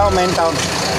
Deargaon main town.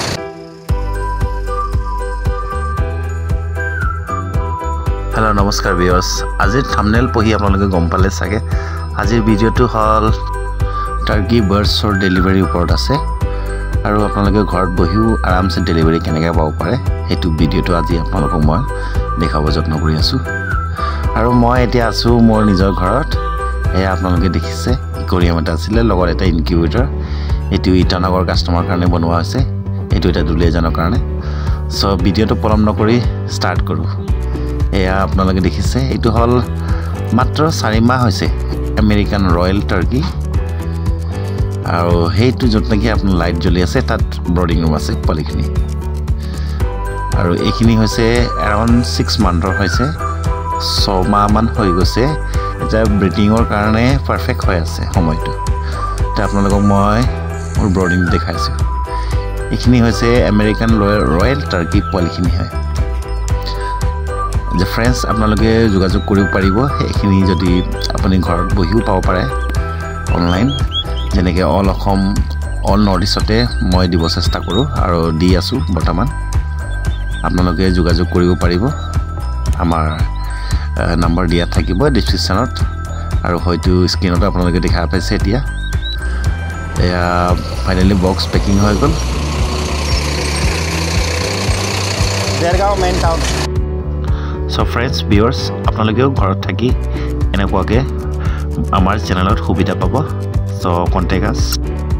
Hello, namaskar viewers. Ajir thumbnail pohi apnaloke gom pale sage. Ajir video to hall turkey birds or delivery uport ase. Aru apnaloke ghorat bohiu aram se delivery keneka pabo pare. Etu video to aji apnalokok moi dekhabo jotno kori asu. Aru moi etia asu mor nijor ghorat. Eya apnaloke dekhise ikoriam eta asile logor eta incubator. Etu itanagor customer karone bonwa ase. Etu eta dule janor karone. So video to polom nokori start koru. এয়া আপোনালোকে দেখিছে এটো হল মাত্ৰ 4 মাহ হৈছে American royal Turkey আৰু হেইটো যত নাকি আপোন লাইট জ্বলি আছে তাত ব্ৰডিং ৰুম আছে পলিখিনি আৰু এইখিনি হৈছে around 6 মান্থৰ হৈছে 6 মাহ মান হৈ গৈছে এটা ব্ৰিডিংৰ কাৰণে পাৰফেক্ট হৈ আছে সময়টো তে আপোনালোকক মই মোৰ ব্ৰডিং দেখাইছো এইখিনি হৈছে আমেৰিকান ৰয়েল টাৰ্কি পলিখিনি হয় The friends আপোনালোকে যোগাযোগ কৰিব পাৰিব এইখিনি যদি আপুনি ঘৰত বহিও পাব পাৰে অনলাইন যেনেকৈ অল অসম অল নৰ্থ ইষ্টতে মই দিব চেষ্টা কৰো আৰু দি আছো বৰ্তমান আপোনালোকে যোগাযোগ কৰিব পাৰিব আমাৰ নম্বৰ দিয়া থাকিব ডেসক্ৰিপচনত আৰু হয়তো স্ক্ৰিনত আপোনালোকে দেখা পাইছে এতিয়া এয়া ফাইনালি বক্স পেকিং হৈ গল Deargaon main town. So friends viewers আপোনালোকেও ঘৰত থাকি এনেকুৱাকে আমাৰ চেনেলত সুবিধা পাব so contact us